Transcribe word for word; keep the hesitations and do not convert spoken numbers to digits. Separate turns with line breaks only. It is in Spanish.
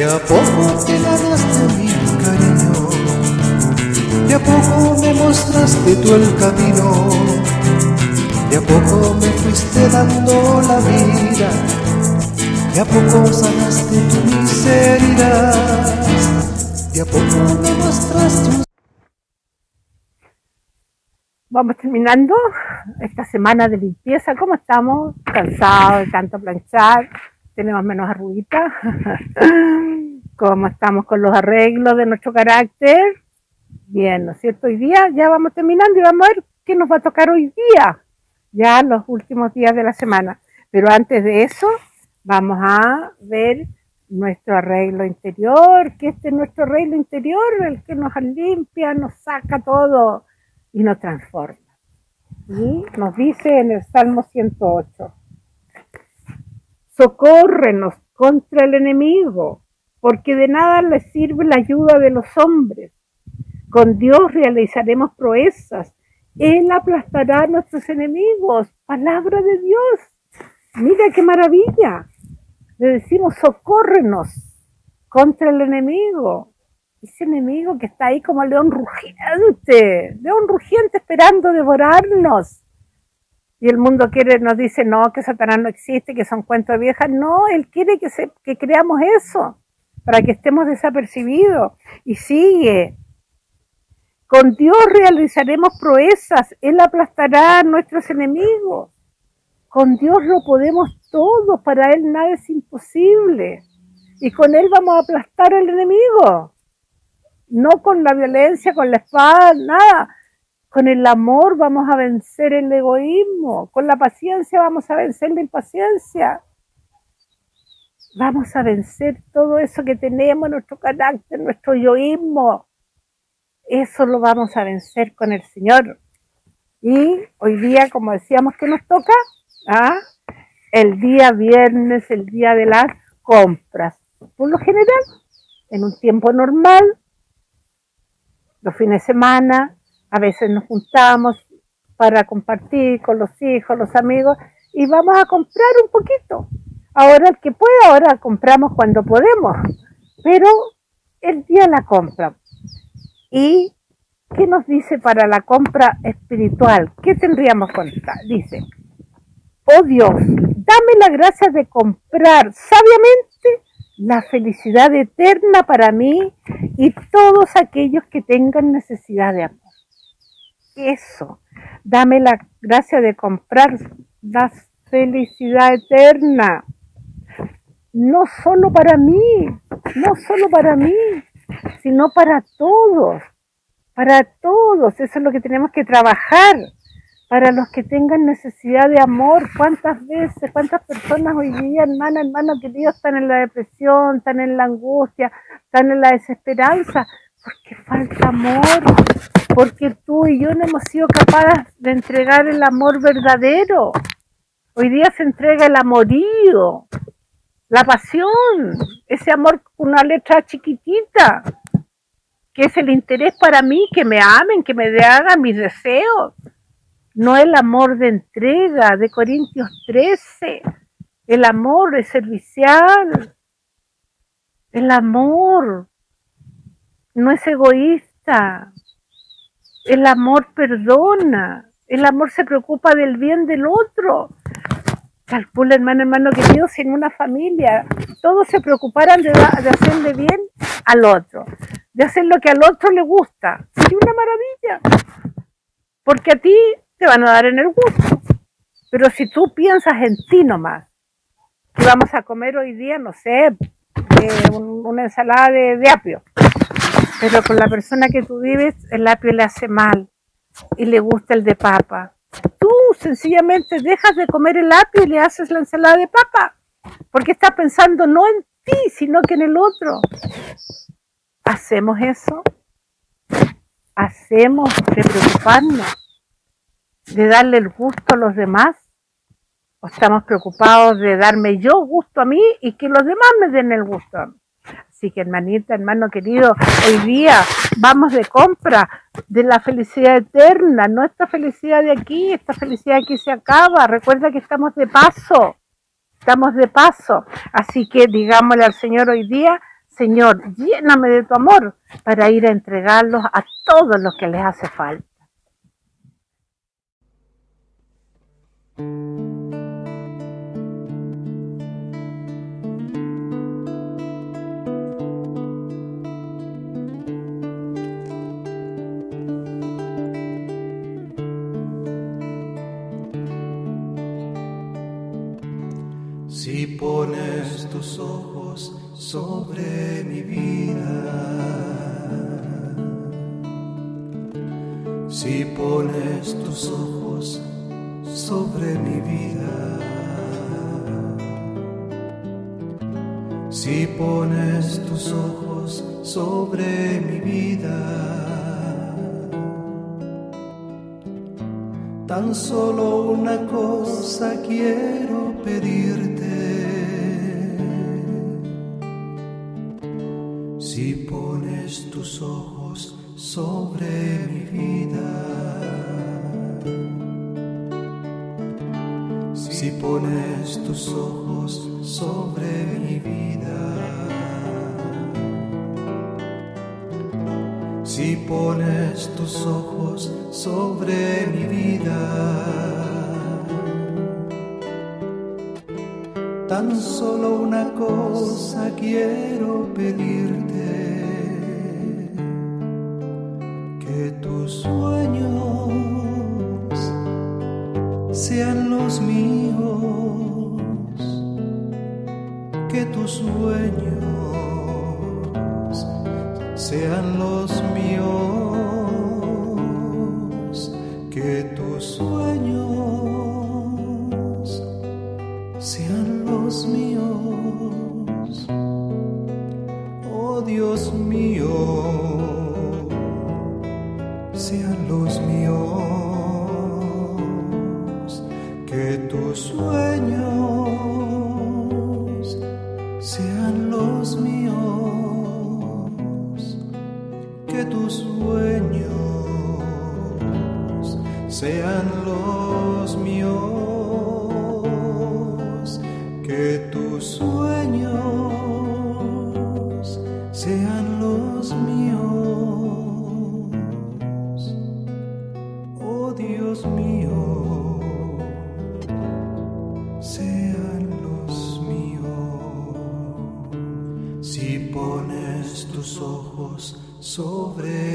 De a poco te ganaste mi cariño, de a poco me mostraste tú el camino, de a poco me fuiste dando la vida, de a poco sanaste tu miseria, de a poco me mostraste un...
Vamos terminando esta semana de limpieza. ¿Cómo estamos? Cansados de tanto planchar, tenemos menos arruguitas. ¿Cómo estamos con los arreglos de nuestro carácter? Bien, ¿no es cierto? Hoy día ya vamos terminando y vamos a ver qué nos va a tocar hoy día, ya los últimos días de la semana. Pero antes de eso, vamos a ver nuestro arreglo interior, que este es nuestro arreglo interior, el que nos limpia, nos saca todo y nos transforma. Y nos dice en el Salmo ciento ocho, socórrenos contra el enemigo, porque de nada les sirve la ayuda de los hombres. Con Dios realizaremos proezas, Él aplastará a nuestros enemigos. Palabra de Dios. Mira qué maravilla. Le decimos socórrenos contra el enemigo. Ese enemigo que está ahí como león rugiente, león rugiente esperando devorarnos. Y el mundo quiere, nos dice, no, que Satanás no existe, que son cuentos de viejas. No, él quiere que, se, que creamos eso, para que estemos desapercibidos. Y sigue. Con Dios realizaremos proezas, Él aplastará a nuestros enemigos. Con Dios lo podemos todo, para Él nada es imposible. Y con Él vamos a aplastar al enemigo. No con la violencia, con la espada, nada. Con el amor vamos a vencer el egoísmo. Con la paciencia vamos a vencer la impaciencia. Vamos a vencer todo eso que tenemos, nuestro carácter, nuestro yoísmo. Eso lo vamos a vencer con el Señor. Y hoy día, como decíamos, que nos toca, ¿ah? El día viernes, el día de las compras. Por lo general, en un tiempo normal, los fines de semana, a veces nos juntamos para compartir con los hijos, los amigos, y vamos a comprar un poquito. Ahora el que puede, ahora compramos cuando podemos, pero el día de la compra. ¿Y qué nos dice para la compra espiritual? ¿Qué tendríamos con esta? Dice, oh Dios, dame la gracia de comprar sabiamente la felicidad eterna para mí y todos aquellos que tengan necesidad de amor. Eso, dame la gracia de comprar la felicidad eterna. No solo para mí, no solo para mí, sino para todos, para todos. Eso es lo que tenemos que trabajar, para los que tengan necesidad de amor. ¿Cuántas veces, cuántas personas hoy día, hermana, hermano querido, están en la depresión, están en la angustia, están en la desesperanza? Porque falta amor, porque tú y yo no hemos sido capaces de entregar el amor verdadero. Hoy día se entrega el amorío, la pasión, ese amor con una letra chiquitita, que es el interés para mí, que me amen, que me hagan mis deseos. No el amor de entrega, de Corintios trece, el amor es servicial, el amor no es egoísta, el amor perdona, el amor se preocupa del bien del otro. Calcula, hermano, hermano querido, si en una familia todos se preocuparan de, de hacerle bien al otro, de hacer lo que al otro le gusta, sería una maravilla, porque a ti te van a dar en el gusto. Pero si tú piensas en ti nomás, que vamos a comer hoy día, no sé, eh, un, una ensalada de, de apio, pero con la persona que tú vives, el apio le hace mal y le gusta el de papa. Tú sencillamente dejas de comer el apio y le haces la ensalada de papa, porque estás pensando no en ti, sino que en el otro. ¿Hacemos eso? ¿Hacemos de preocuparnos, de darle el gusto a los demás? ¿O estamos preocupados de darme yo gusto a mí y que los demás me den el gusto a mí? Así que, hermanita, hermano querido, hoy día vamos de compra de la felicidad eterna, no esta felicidad de aquí, esta felicidad aquí se acaba. Recuerda que estamos de paso, estamos de paso. Así que digámosle al Señor hoy día, Señor, lléname de tu amor para ir a entregarlos a todos los que les hace falta.
Si pones tus ojos sobre mi vida, si pones tus ojos sobre mi vida, si pones tus ojos sobre mi vida, tan solo una cosa quiero pedirte. Si pones tus ojos sobre mi vida, si pones tus ojos sobre mi vida, si pones tus ojos sobre mi vida, tan solo una cosa quiero pedirte, que tus sueños sean los míos, que tus sueños sean los míos, que tus sueños sean los míos, oh Dios mío, sean los míos, que tus sueños sean los míos, que tus sueños sean los míos, que tus sueños sean los míos, oh Dios mío, sean los míos. Si pones tus ojos sobre